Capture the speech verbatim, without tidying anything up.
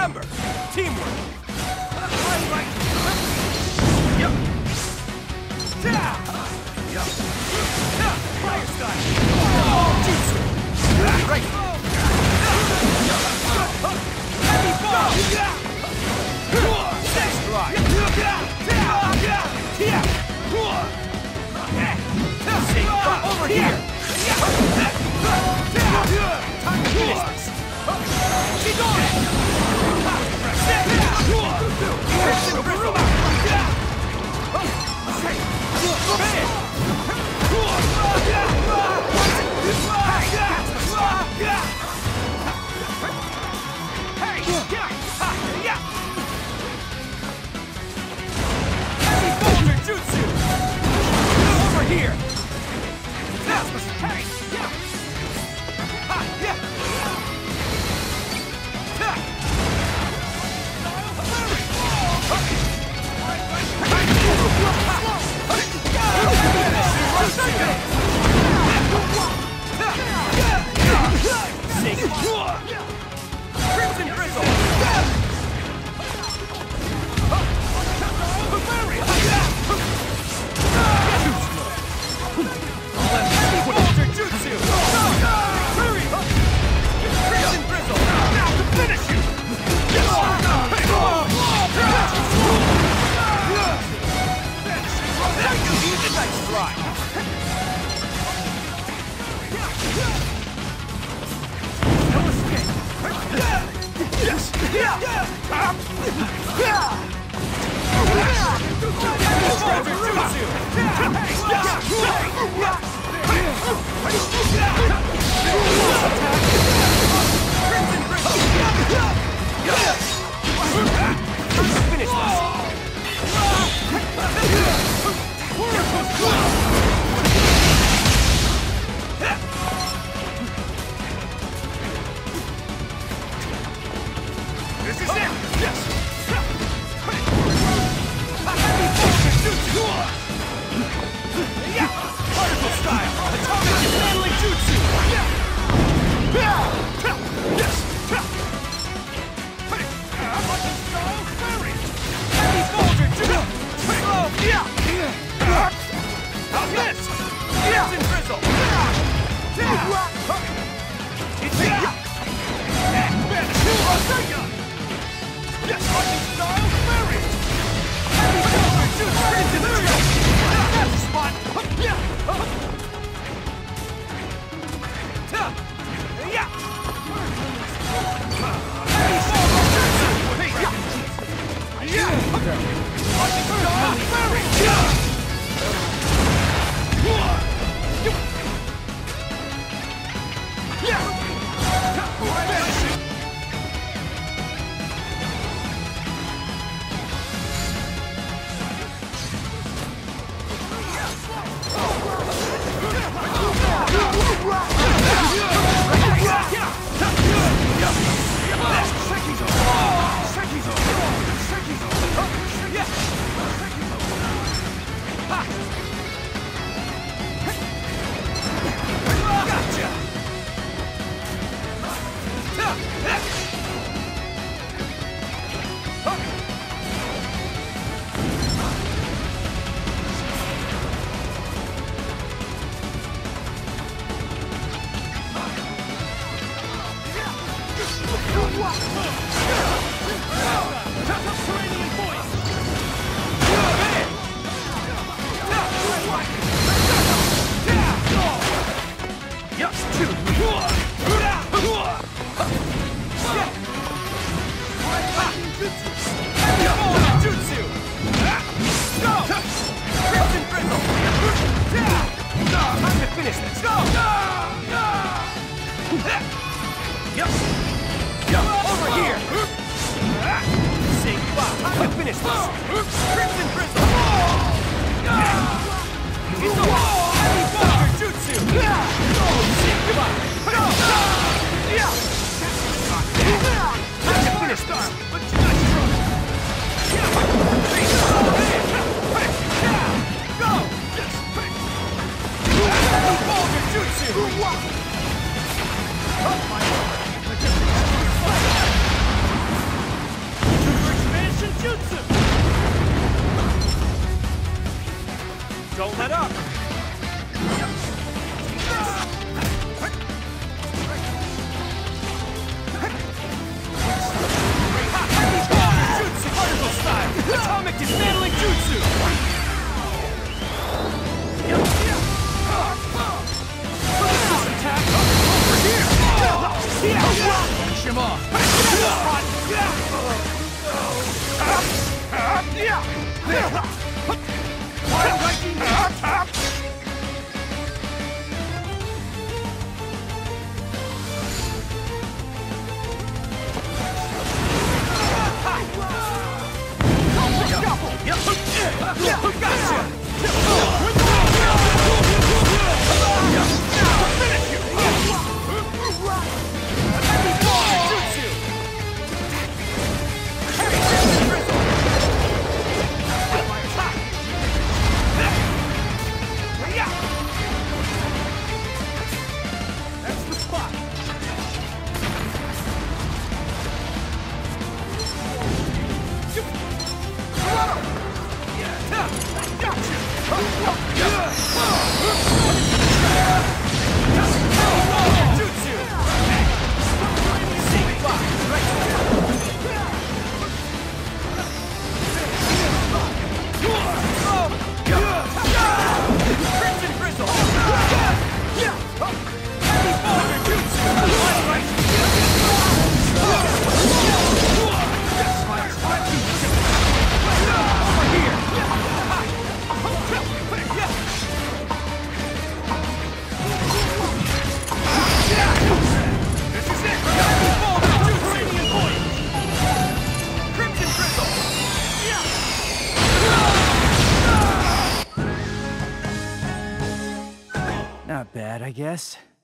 Remember, teamwork. Yep. Yep. Fire style. Jutsu. Right. Heavy ball. Next strike. Over here. Time to finish this. Keep going. Jutsu! Over here! That's the hey! Yeah! Ha! Yeah! Ha! Crimson Drizzle! Jutsu! Hurry! Crimson Drizzle! Now to finish you! Nice try! No escape! Yes! Finish this! This is it! Yes! Particle style! Atomic dismantling jutsu! Yes! Heavy folder jutsu! Slow! How's this? Crimson Drizzle! It's it! Yes! Lightning style! Fairy! Heavy folder jutsu! Crimson Drizzle! That's the spot! Yeah! Finish this! Go! Yep! Yep! Over here! Say goodbye! Time to finish this! set up. Jutsu particle style. Atomic dismantling jutsu. Attack over here. Finish him off. Wild Viking. Not bad, I guess.